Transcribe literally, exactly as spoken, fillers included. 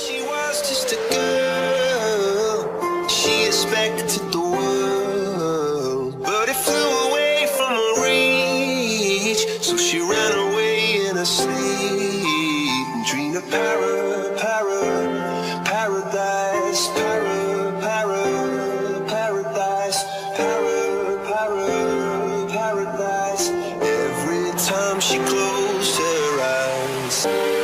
She was just a girl, she expected the world, but it flew away from her reach. So she ran away in her sleep and dreamed of para, para, paradise, para, para, paradise, para, para, paradise. Every time she closed her eyes,